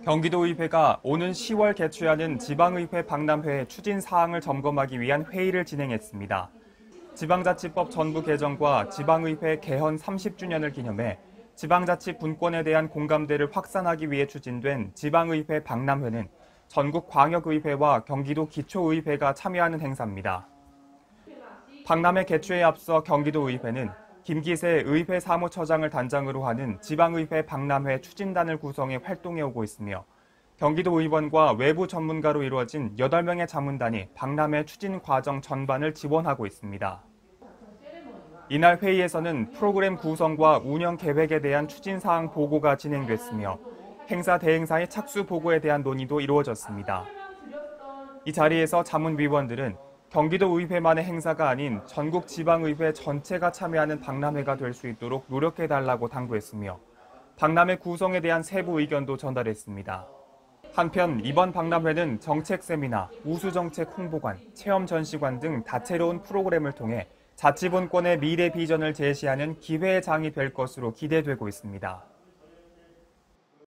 경기도의회가 오는 10월 개최하는 지방의회 박람회 추진 사항을 점검하기 위한 회의를 진행했습니다. 지방자치법 전부 개정과 지방의회 개헌 30주년을 기념해 지방자치 분권에 대한 공감대를 확산하기 위해 추진된 지방의회 박람회는 전국 광역의회와 경기도 기초의회가 참여하는 행사입니다. 박람회 개최에 앞서 경기도의회는 김기세 의회 사무처장을 단장으로 하는 지방의회 박람회 추진단을 구성해 활동해오고 있으며 경기도 의원과 외부 전문가로 이루어진 8명의 자문단이 박람회 추진 과정 전반을 지원하고 있습니다. 이날 회의에서는 프로그램 구성과 운영 계획에 대한 추진사항 보고가 진행됐으며 행사 대행사의 착수 보고에 대한 논의도 이루어졌습니다. 이 자리에서 자문위원들은 경기도 의회만의 행사가 아닌 전국 지방의회 전체가 참여하는 박람회가 될 수 있도록 노력해달라고 당부했으며 박람회 구성에 대한 세부 의견도 전달했습니다. 한편 이번 박람회는 정책 세미나, 우수정책 홍보관, 체험 전시관 등 다채로운 프로그램을 통해 자치분권의 미래 비전을 제시하는 기회의 장이 될 것으로 기대되고 있습니다.